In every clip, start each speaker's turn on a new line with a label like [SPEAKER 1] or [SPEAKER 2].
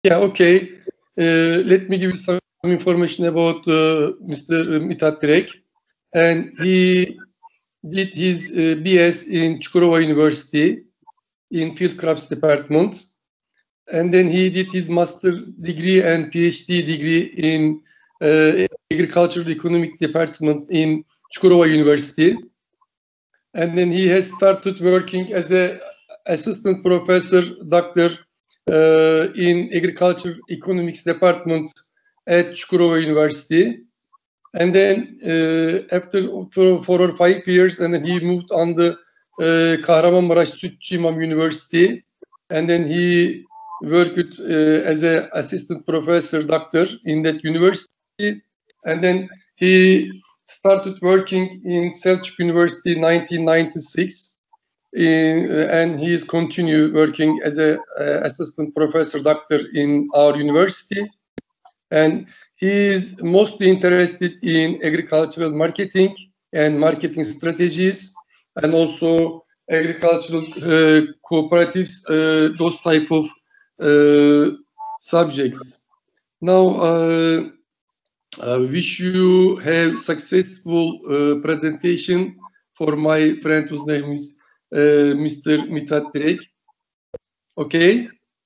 [SPEAKER 1] Yeah, okay. Let me give you some information about Mr. Mithat Direk. And he did his BS in Çukurova University in Field Crops Department. And then he did his master degree and PhD degree in Agricultural Economic Department in Çukurova University. And then he has started working as an assistant professor, doctor in Agriculture Economics Department at Çukurova University. And then after 4 or 5 years, and then he moved on the Kahramanmaraş Sütçü İmam University. And then he worked as an assistant professor, doctor in that university. And then he started working in Selçuk University in 1996. And he is continued working as an assistant professor, doctor in our university. And he is mostly interested in agricultural marketing and marketing strategies, and also agricultural cooperatives, those type of subjects. Now, wish you have successful presentation for my friend whose name is Mr. Mithat Direk. Okay.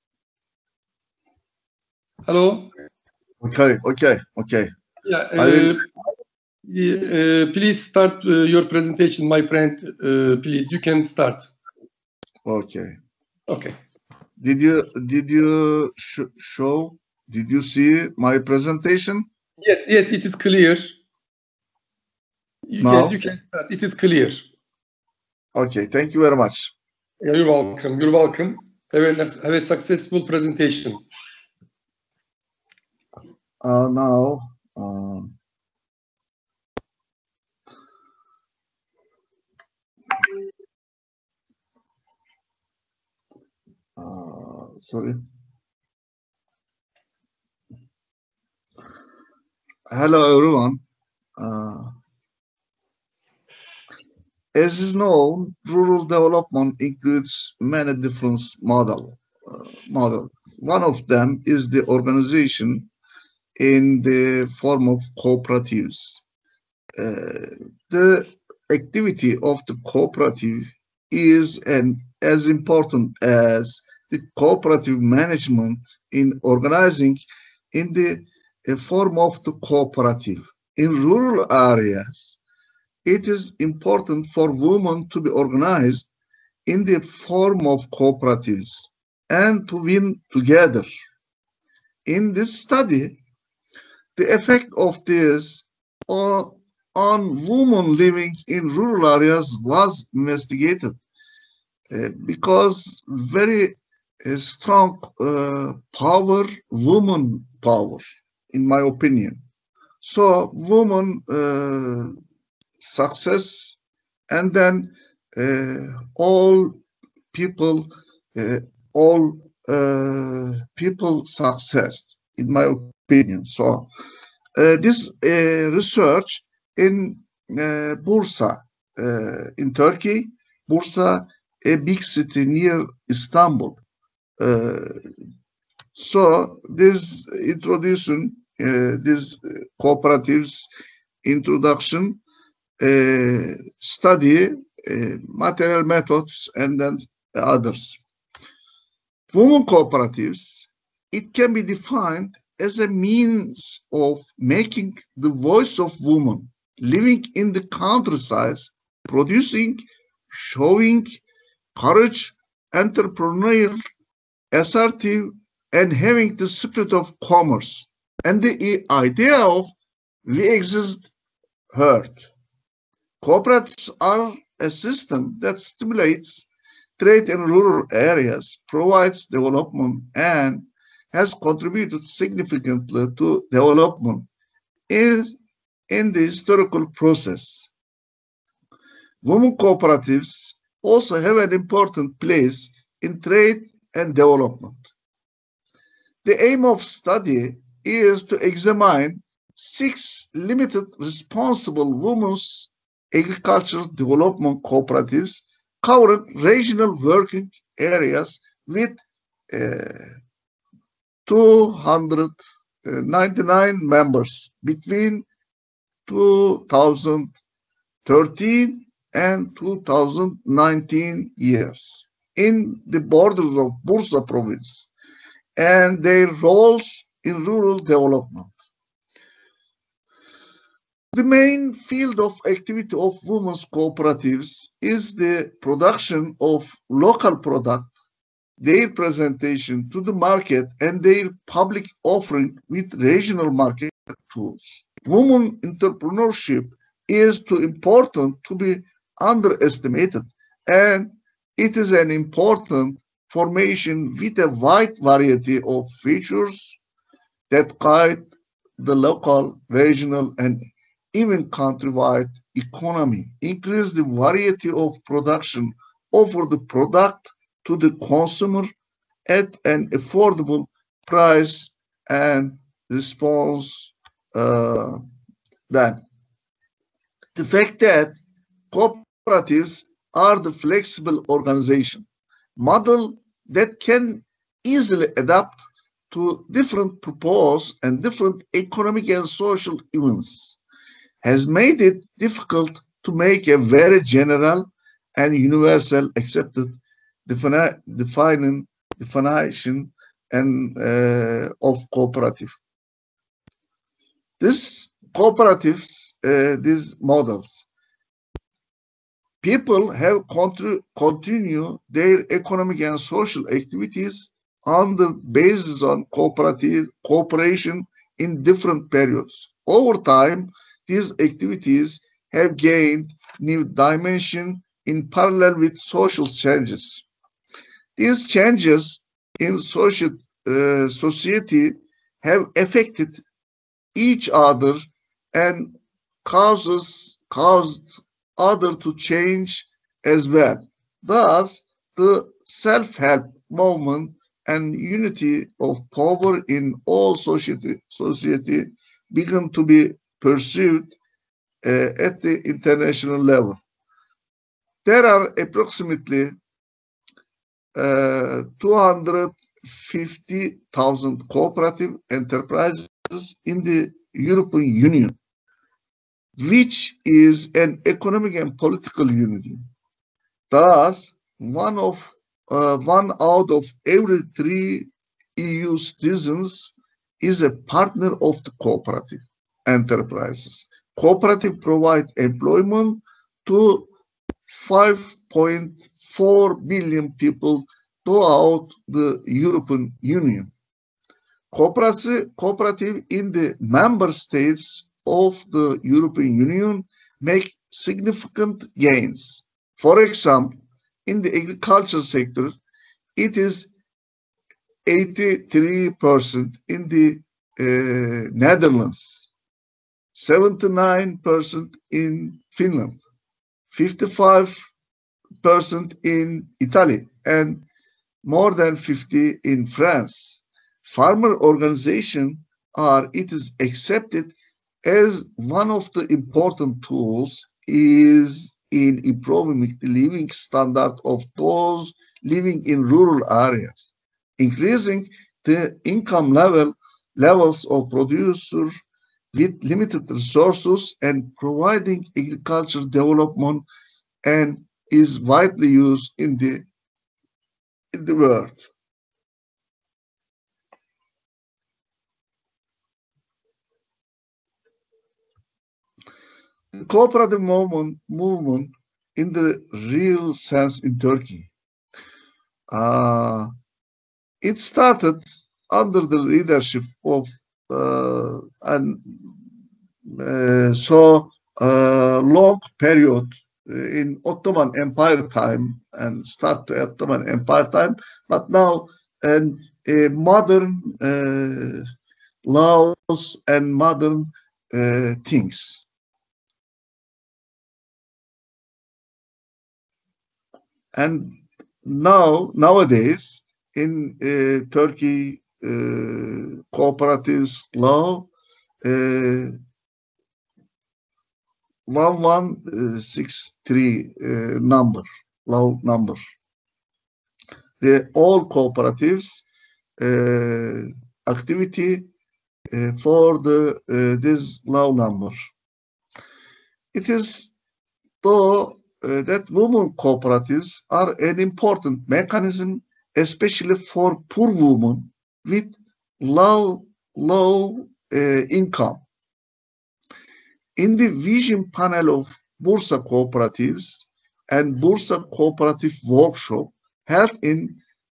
[SPEAKER 1] Hello.
[SPEAKER 2] Okay.
[SPEAKER 1] Yeah. Please start your presentation, my friend. Please, you can start.
[SPEAKER 2] Okay.
[SPEAKER 1] Okay.
[SPEAKER 2] Did you show? Did you see my presentation?
[SPEAKER 1] Yes, it is clear.
[SPEAKER 2] Now?
[SPEAKER 1] Yes, you can start. It is clear.
[SPEAKER 2] Okay, thank you very much.
[SPEAKER 1] You're welcome. You're welcome. Have a successful presentation.
[SPEAKER 2] Now, sorry. Hello, everyone. As is known, rural development includes many different models. One of them is the organization in the form of cooperatives. The activity of the cooperative is as important as the cooperative management in organizing in the form of the cooperative. In rural areas, it is important for women to be organized in the form of cooperatives and to win together. In this study, the effect of this on women living in rural areas was investigated because very strong woman power, in my opinion. So woman success, and then all people success, in my opinion. So this research in Bursa in Turkey, Bursa, a big city near Istanbul. So this introduction, this cooperatives introduction, study material methods and then others. Women cooperatives, it can be defined as a means of making the voice of women living in the countryside, producing, showing courage, entrepreneurial, assertive, and having the spirit of commerce and the idea of we exist heard. Cooperatives are a system that stimulates trade in rural areas, provides development, and has contributed significantly to development in the historical process. Women cooperatives also have an important place in trade and development. The aim of study is to examine 6 limited responsible women's agricultural development cooperatives covering regional working areas with 299 members between 2013 and 2019 years in the borders of Bursa province and their roles in rural development. The main field of activity of women's cooperatives is the production of local product, their presentation to the market, and their public offering with regional market tools. Women entrepreneurship is too important to be underestimated, and it is an important formation with a wide variety of features that guide the local, regional, and even countrywide economy, increase the variety of production, offer the product to the consumer at an affordable price, and response then. The fact that cooperatives are the flexible organization model that can easily adapt to different purpose and different economic and social events has made it difficult to make a very general and universal accepted definition and of cooperative. These cooperatives, these models, people have continue their economic and social activities on the basis on cooperation in different periods. Over time, these activities have gained new dimension in parallel with social changes. These changes in society have affected each other and caused others to change as well. Thus, the self-help movement and unity of power in all society began to be pursued at the international level. There are approximately 250,000 cooperative enterprises in the European Union, which is an economic and political unity. Thus, one out of every 3 EU citizens is a partner of the cooperative enterprises. Cooperative provide employment to 5.4 billion people throughout the European Union. Cooperative in the member states of the European Union make significant gains. For example, in the agriculture sector, it is 83% in the Netherlands, 79% in Finland, 55% in Italy, and more than 50% in France. Farmer organizations it is accepted as one of the important tools is in improving the living standard of those living in rural areas, increasing the income levels of producers with limited resources, and providing agriculture development, and is widely used in the world. The cooperative movement in the real sense in Turkey. It started under the leadership of long period in Ottoman Empire time and start to Ottoman Empire time, but now modern laws and modern things. And nowadays in Turkey, cooperatives law 1163 law number. All cooperatives activity for this law number. It is though that women cooperatives are an important mechanism, especially for poor women with low income. In the vision panel of Bursa Cooperatives and Bursa Cooperative Workshop held in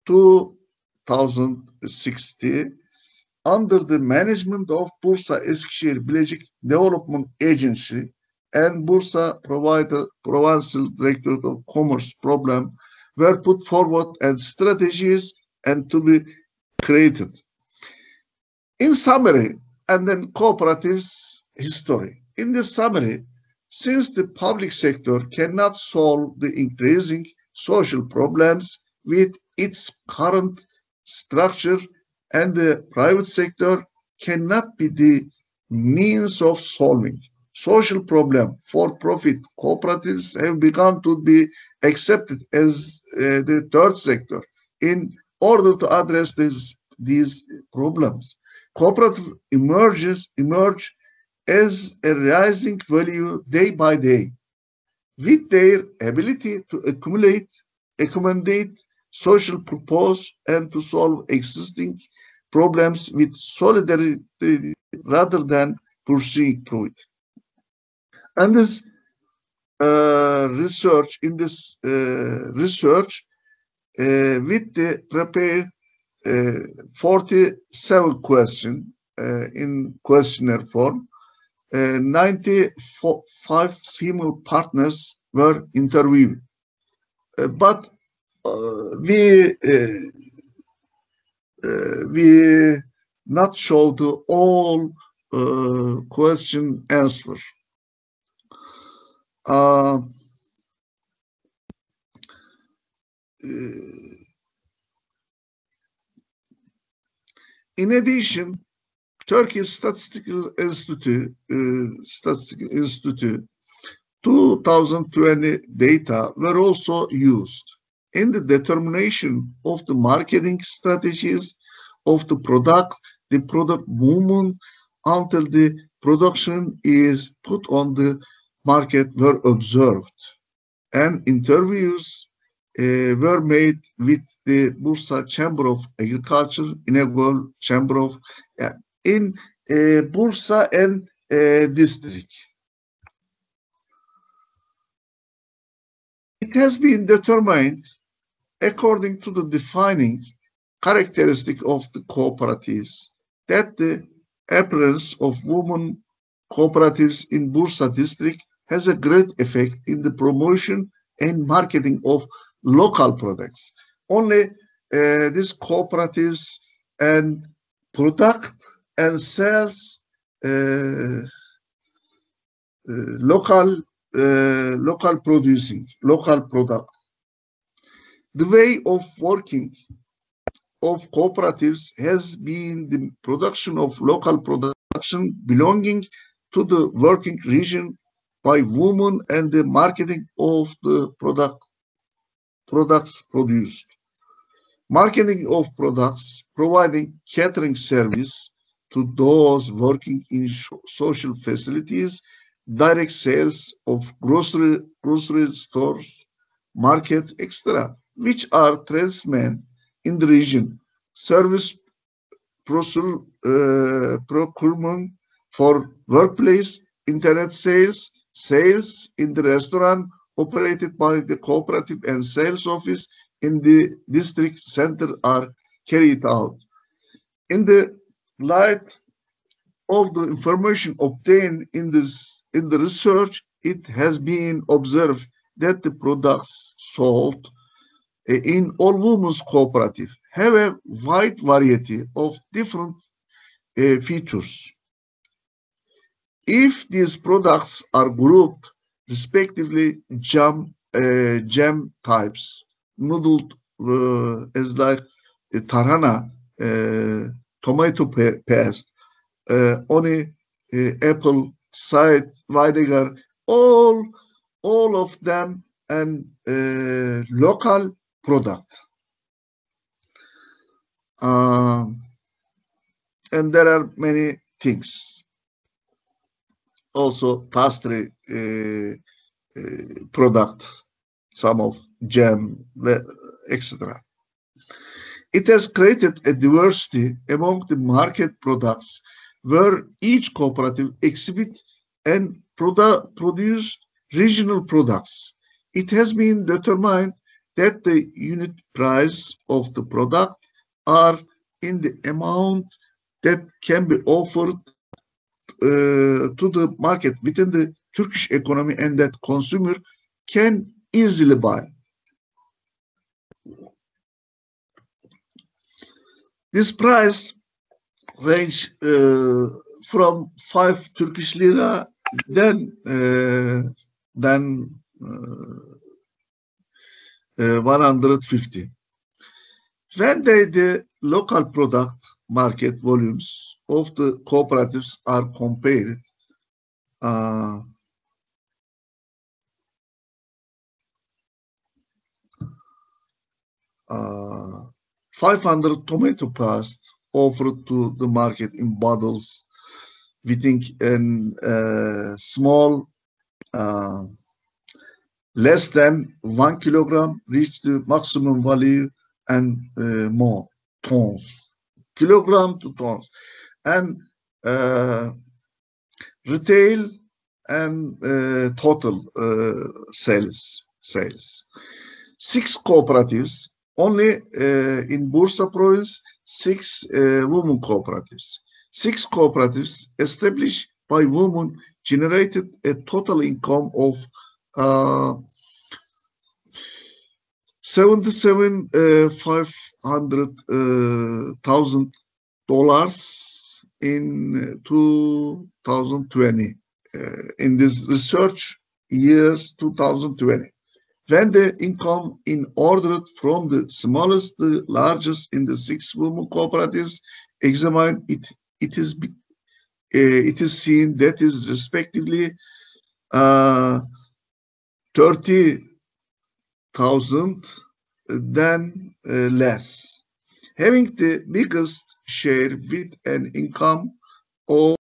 [SPEAKER 2] 2016 under the management of Bursa Eskişehir Bilecik Development Agency and Bursa Provincial Directorate of Commerce problem were put forward and strategies and to be created. In summary, and then cooperatives history. In the summary, since the public sector cannot solve the increasing social problems with its current structure and the private sector cannot be the means of solving social problem, for-profit cooperatives have begun to be accepted as the third sector in order to address these problems. Cooperative emerge as a rising value day by day, with their ability to accommodate social purpose and to solve existing problems with solidarity rather than pursuing profit. And this research, with the prepared 47 questions in questionnaire form, 95 female partners were interviewed. But we not show the all question answer. In addition, Turkish Statistical Institute 2020 data were also used in the determination of the marketing strategies of the product movement until the production is put on the market were observed, and interviews were made with the Bursa Chamber of Agriculture, Inegöl Chamber of in Bursa and district. It has been determined according to the defining characteristic of the cooperatives that the appearance of women cooperatives in Bursa district has a great effect in the promotion and marketing of local products. Only these cooperatives and product and sales local producing, local product. The way of working of cooperatives has been the production of local production belonging to the working region by women and the marketing of the products produced. Marketing of products, providing catering service to those working in social facilities, direct sales of grocery stores, market, etc., which are tradesmen in the region, service procurement for workplace, internet sales, sales in the restaurant operated by the cooperative and sales office in the district center are carried out. In the light of the information obtained in the research, it has been observed that the products sold in all women's cooperative have a wide variety of different features. If these products are grouped respectively jam types, noodled as like tarhana, tomato paste, only apple cider vinegar, all of them and local product. and there are many things. Also pastry product, some of jam, etc. It has created a diversity among the market products where each cooperative exhibit and produce regional products. It has been determined that the unit price of the product are in the amount that can be offered to the market within the Turkish economy and that consumer can easily buy. This price range from 5 Turkish lira then 150. When the local product market volumes of the cooperatives are compared, 500 tomato paste offered to the market in bottles, we think in small, less than 1 kilogram reach the maximum value and more, tons, kilogram to tons. And retail and total sales. 6 cooperatives, only in Bursa province, 6 women cooperatives. 6 cooperatives established by women generated a total income of $77,500,000 in 2020. In this research years 2020. When the income in ordered from the smallest to the largest in the 6 women cooperatives examined, it is seen that is respectively 30,000 than less, having the biggest share with an income of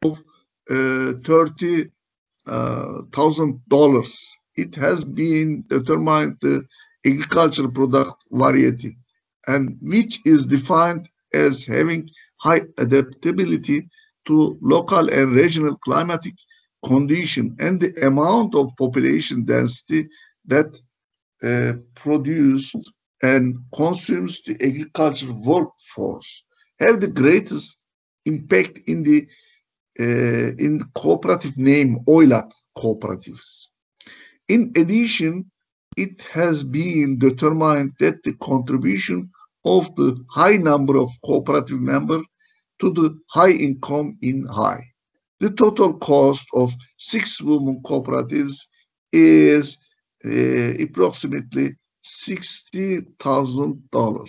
[SPEAKER 2] $30,000. It has been determined the agricultural product variety, and which is defined as having high adaptability to local and regional climatic condition and the amount of population density that produced and consumes the agricultural workforce have the greatest impact in the cooperative name Oylat cooperatives. In addition, it has been determined that the contribution of the high number of cooperative members to the high income in high. The total cost of 6 women cooperatives is approximately $60,000.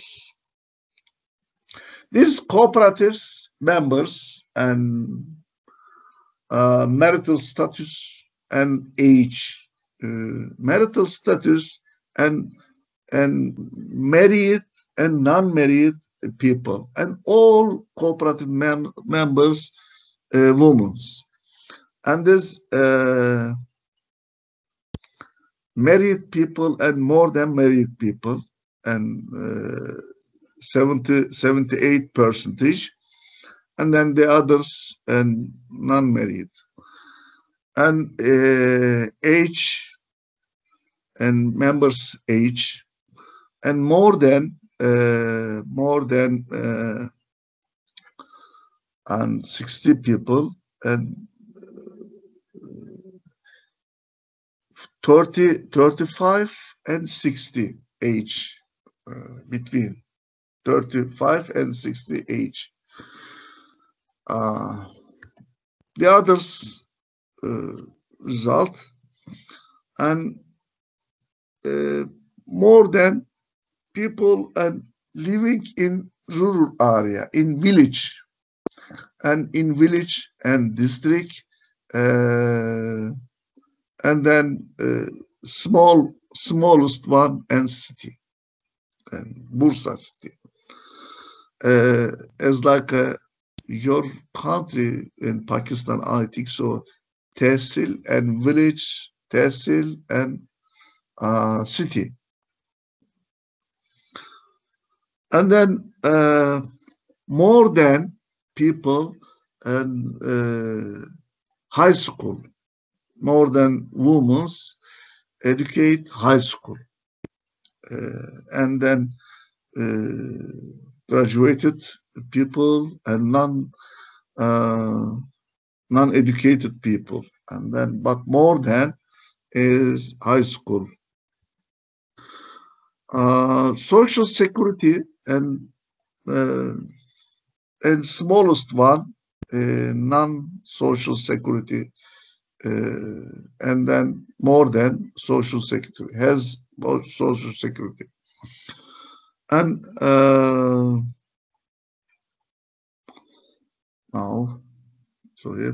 [SPEAKER 2] These cooperatives members and marital status and age, marital status and married and non-married people, and all cooperative members, women, and this married people and more than married people, and 78%, and then the others and non-married, and age and members age, and more than and 60 people, and 35 and 60 age, between 35 and 60 age. The others result, and more than people and living in rural area, in village and district, and then smallest one and city, and Bursa city, as like your country in Pakistan, I think so, tehsil and village, tehsil and city. And then more than people and high school, more than women's educate high school. And then graduated people and non-educated people, and then but more than is high school. Social security and smallest one, non-social security, and then more than social security has both social security. And now, sorry.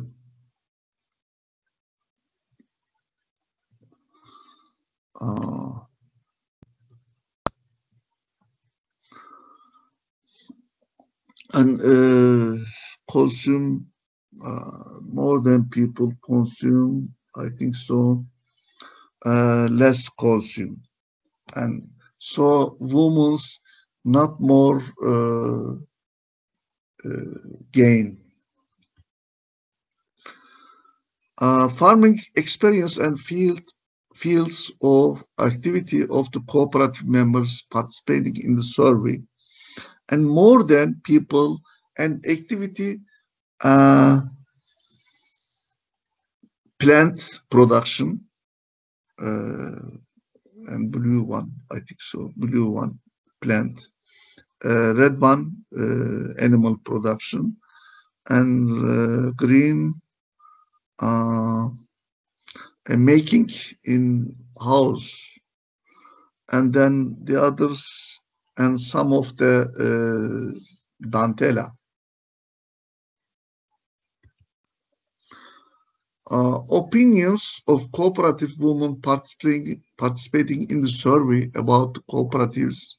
[SPEAKER 2] And consume more than people consume, I think so, less consume. And so women's not more gain. Farming experience and fields of activity of the cooperative members participating in the survey, and more than people and activity plant production, and blue one, I think so, blue one, plant, red one, animal production, and green, making in house, and then the others, and some of the dantela. Opinions of cooperative women participating in the survey about cooperatives.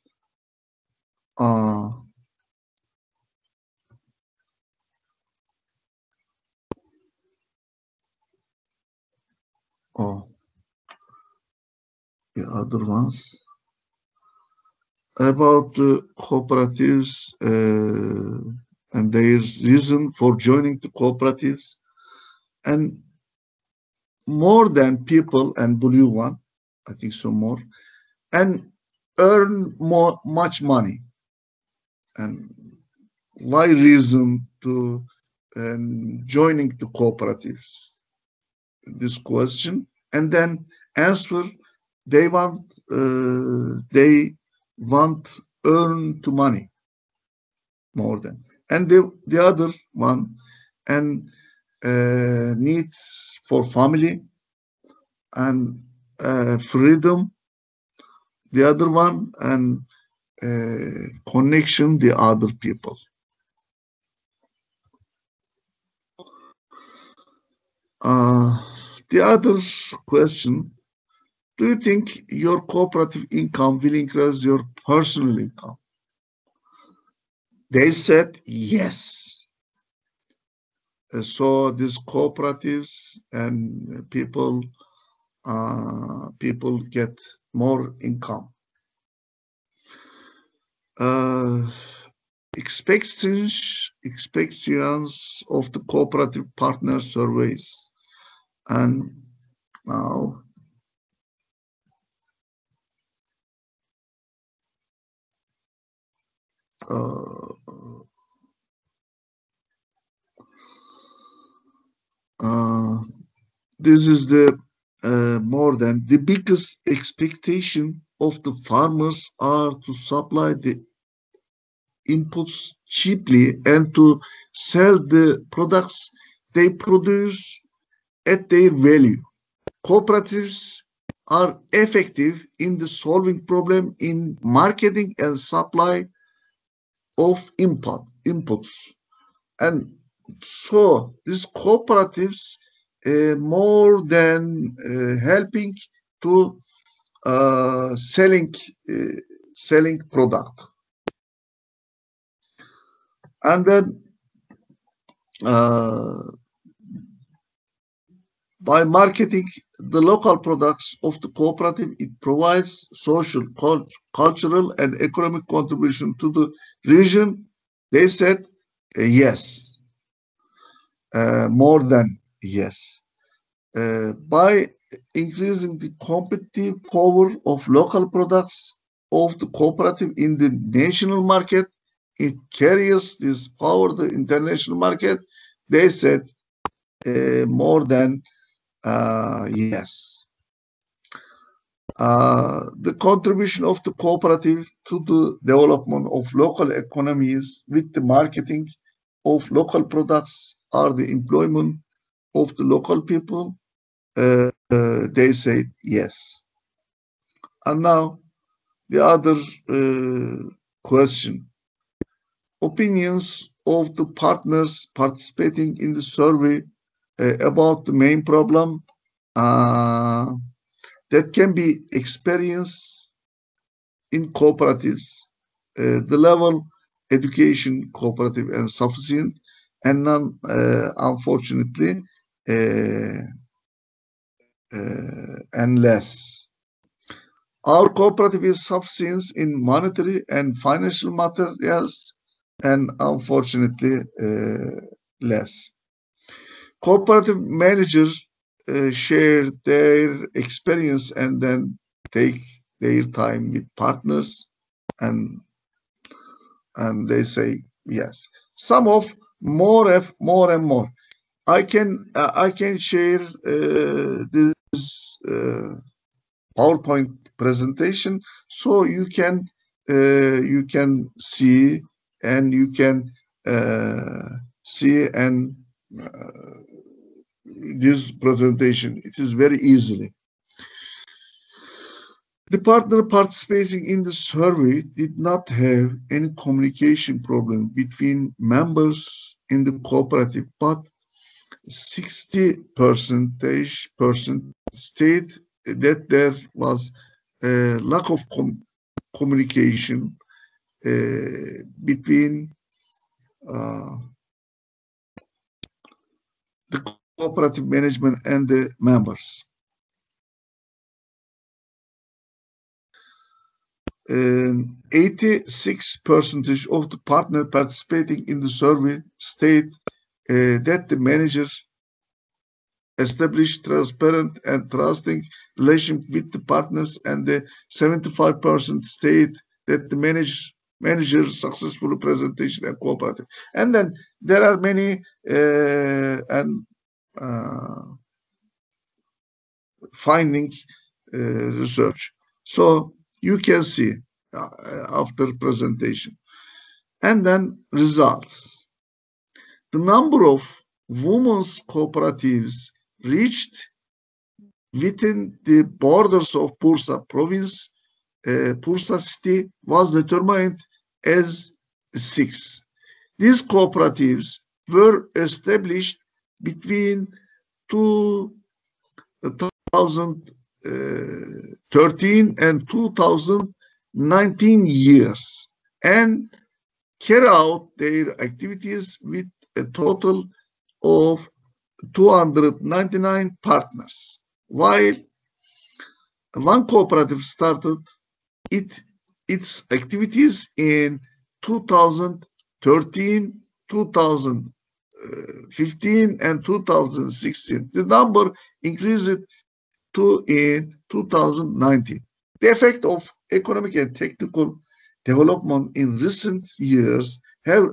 [SPEAKER 2] The other ones about the cooperatives and their reason for joining the cooperatives, and more than people and blue one, I think so, more, and earn much money, and why reason to joining the cooperatives, this question, and then answer they want earn to money more than, and the other one, and needs for family and freedom, the other one, and connection the other people. The other question, do you think your cooperative income will increase your personal income? They said yes. So these cooperatives and people get more income. Expectations of the cooperative partner surveys, and now this is the more than the biggest expectation of the farmers are to supply the inputs cheaply and to sell the products they produce at their value. Cooperatives are effective in the solving problem in marketing and supply of inputs. And so these cooperatives more than helping to selling product. And then by marketing the local products of the cooperative, it provides social, cultural, and economic contribution to the region. They said yes, more than yes. By increasing the competitive power of local products of the cooperative in the national market, it carries this power to the international market. They said more than yes. The contribution of the cooperative to the development of local economies with the marketing of local products are the employment of the local people. They say yes. And now the other question. Opinions of the partners participating in the survey about the main problem that can be experienced in cooperatives. The level education cooperative and sufficient and none unfortunately and less. Our cooperative is sufficient in monetary and financial materials and unfortunately less. Cooperative managers share their experience and then take their time with partners and they say yes. Some of more and more. I can share this PowerPoint presentation so you can see and you can see and this presentation. It is very easily. The partner participating in the survey did not have any communication problem between members in the cooperative, but 60% state that there was a lack of communication between the cooperative management and the members. 86% of the partners participating in the survey state that the manager established transparent and trusting relationship with the partners, and the 75% state that the manager successful presentation and cooperative. And then there are many finding research. So you can see after presentation. And then results. The number of women's cooperatives reached within the borders of Bursa province, Bursa city, was determined as 6. These cooperatives were established between 2013 and 2019 years and carry out their activities with a total of 299 partners, while one cooperative started its activities in 2013, 2015, and 2016. The number increased to in 2019. The effect of economic and technical development in recent years have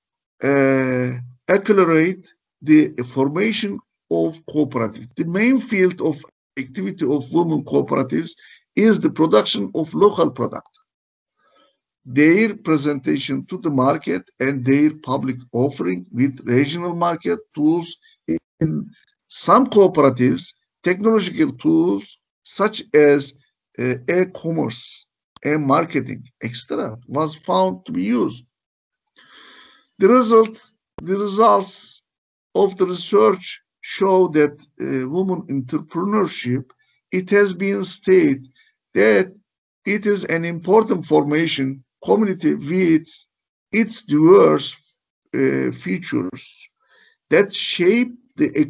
[SPEAKER 2] accelerated the formation of cooperatives. The main field of activity of women cooperatives is the production of local product, their presentation to the market, and their public offering with regional market tools. In some cooperatives, technological tools such as e-commerce and marketing, etc., was found to be used. The results of the research show that women entrepreneurship, it has been stated that it is an important formation community with its diverse features. that shape the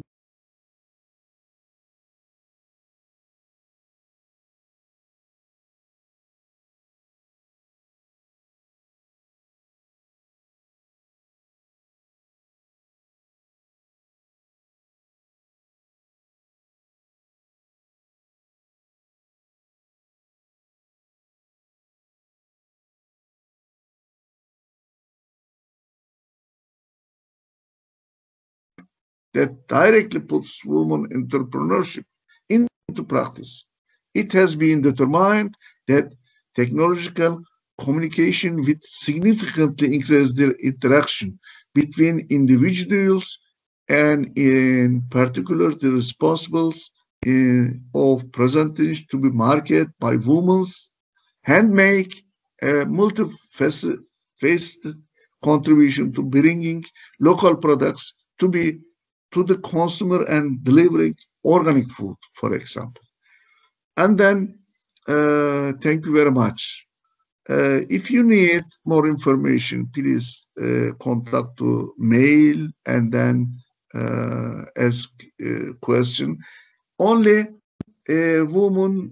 [SPEAKER 2] that directly puts women entrepreneurship into practice. It has been determined that technological communication will significantly increase the interaction between individuals and in particular the responsibles of presentations to be marketed by women's handmade a multifaceted contribution to bringing local products to the consumer and delivering organic food, for example. And then, thank you very much. If you need more information, please contact to mail and then ask question. Only women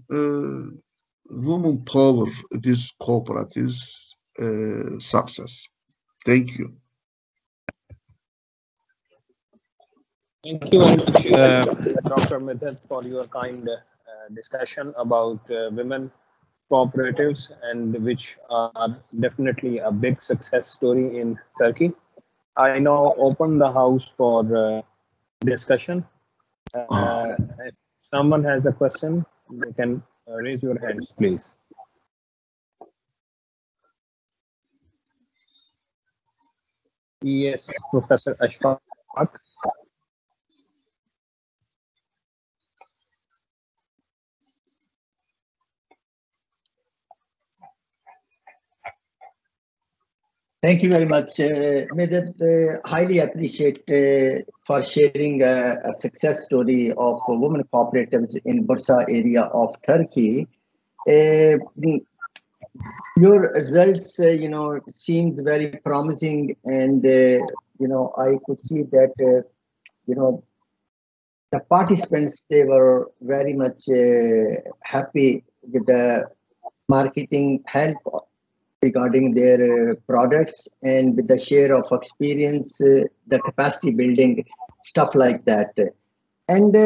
[SPEAKER 2] power this cooperative's success. Thank you.
[SPEAKER 3] Thank you very much, Dr. Midhat, for your kind discussion about women cooperatives, and which are definitely a big success story in Turkey. I now open the house for discussion. If someone has a question, you can raise your hands, please. Yes, Professor Ashfaq.
[SPEAKER 4] Thank you very much. Midhat, highly appreciate for sharing a success story of women cooperatives in Bursa area of Turkey. Your results, seems very promising, and I could see that the participants, they were very much happy with the marketing help regarding their products, and with the share of experience, the capacity building, stuff like that. And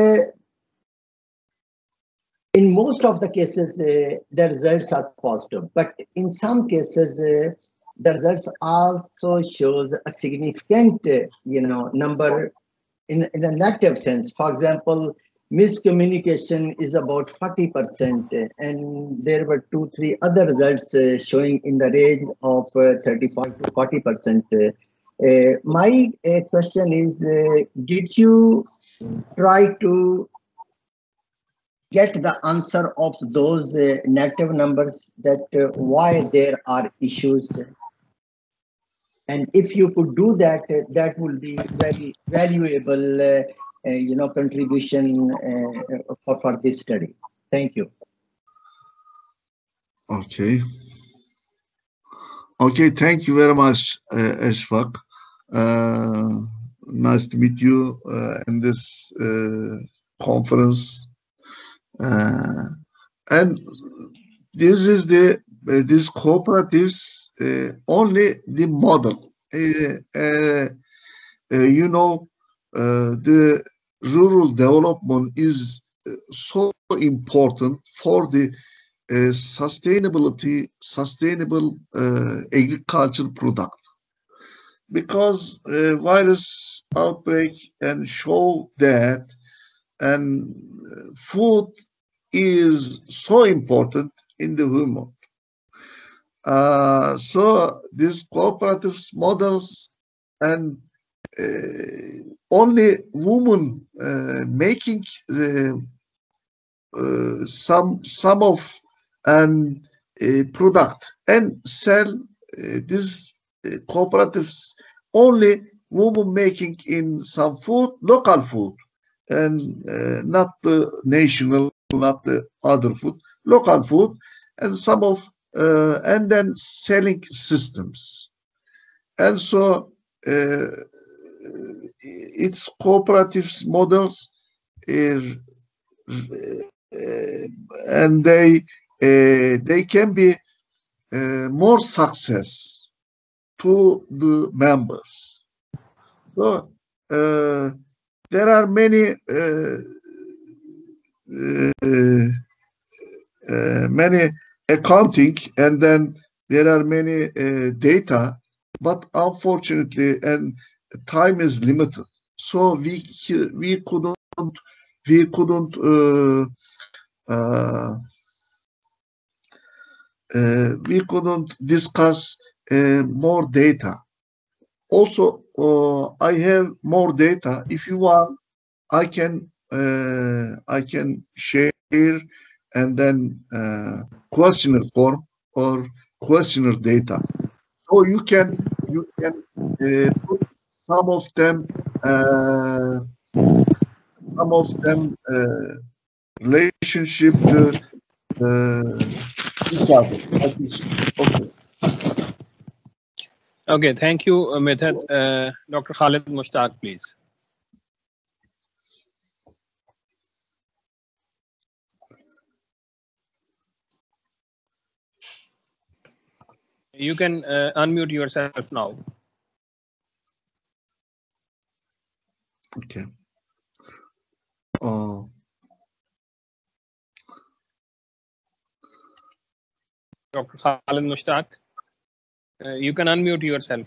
[SPEAKER 4] in most of the cases, the results are positive, but in some cases, the results also shows a significant, number in a negative sense. For example, miscommunication is about 40%, and there were 2-3 other results showing in the range of 35 to 40%. My question is, did you try to get the answer of those negative numbers, that why there are issues? And if you could do that, that will be very valuable contribution for this study. Thank you.
[SPEAKER 2] Okay. Okay, thank you very much, Ashfaq. Nice to meet you in this conference. And this is these cooperatives only the model. The rural development is so important for the sustainable agriculture product, because virus outbreak and show that, and food is so important in the human. So these cooperatives models, and only women making the some of an product and sell these cooperatives, only women making in some food, local food, and not the national, not the other food, local food, and some of and then selling systems. And so its cooperative models, and they can be more success to the members. So there are many many accounting, and then there are many data, but unfortunately, and time is limited, so we couldn't discuss more data. Also, I have more data. If you want, I can share and then questionnaire form or questionnaire data. So you can put some of them relationship to each other. Okay.
[SPEAKER 3] Okay, thank you, Midhat. Dr. Khalid Mushtaq, please. You can unmute yourself now.
[SPEAKER 2] Okay.
[SPEAKER 3] Dr. Khalid Mushtaq, you can unmute yourself.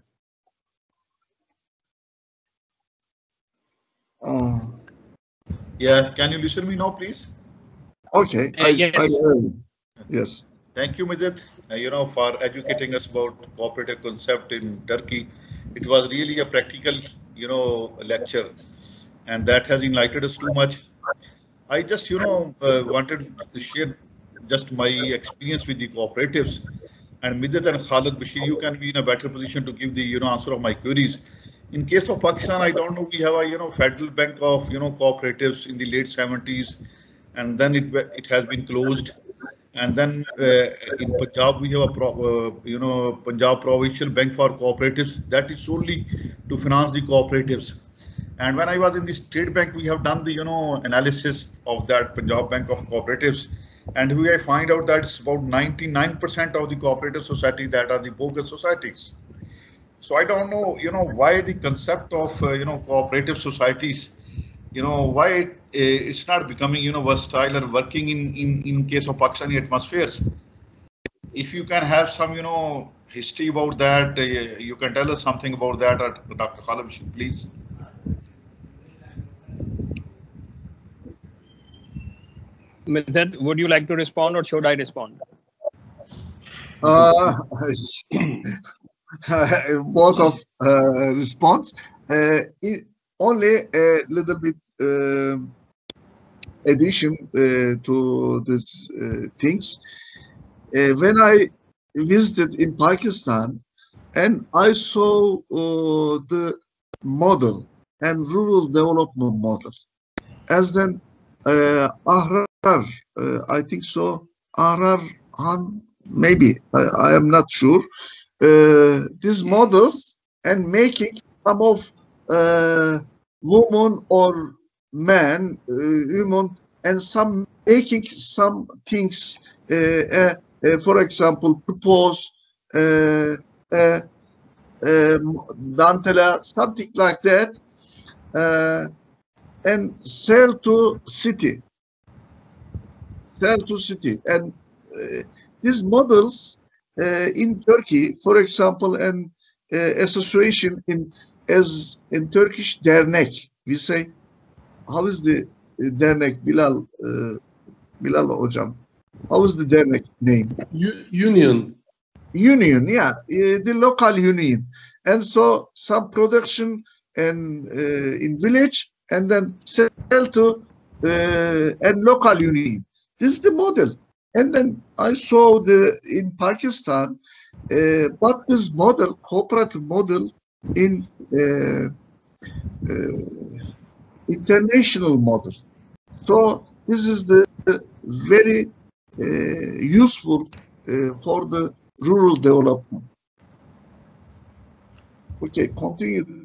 [SPEAKER 5] Yeah, can you listen to me now, please?
[SPEAKER 2] Okay.
[SPEAKER 3] Yes.
[SPEAKER 2] Yes.
[SPEAKER 5] Thank you, Midhat, for educating us about cooperative concept in Turkey. It was really a practical, lecture, and that has enlightened us too much. I just, wanted to share just my experience with the cooperatives. And Midhat and Khalid Bashir, you can be in a better position to give the, answer of my queries. In case of Pakistan, I don't know, we have a, Federal Bank of, cooperatives in the late 70s, and then it has been closed. And then in Punjab, we have a, Punjab Provincial Bank for Cooperatives that is solely to finance the cooperatives. And when I was in the State Bank, we have done the, analysis of that Punjab Bank of Cooperatives. And we find out that it's about 99% of the cooperative society that are the bogus societies. So I don't know, why the concept of, cooperative societies, why it's not becoming, versatile and working in case of Pakistani atmospheres. If you can have some, history about that, you can tell us something about that, Dr. Khalid, please.
[SPEAKER 3] Midhat, would you like to respond or should I respond?
[SPEAKER 2] Both of response. Only a little bit addition to these things. When I visited in Pakistan and I saw the model and rural development model, as then Ahrar, I think so, Ahrar Han, maybe, I am not sure, these models and making some of woman or man, human, and some making some things, for example, propose dantela, something like that, and sell to city. And these models in Turkey, for example, an association in Turkish dernek. We say, how is the dernek, Bilal hocam? How is the dernek name?
[SPEAKER 1] Union.
[SPEAKER 2] Union, yeah, the local union. And so some production and in village, and then sell to a local union. This is the model. And then I saw in Pakistan, but this model, cooperative model, in international model. So this is the very useful for the rural development. Okay, continue.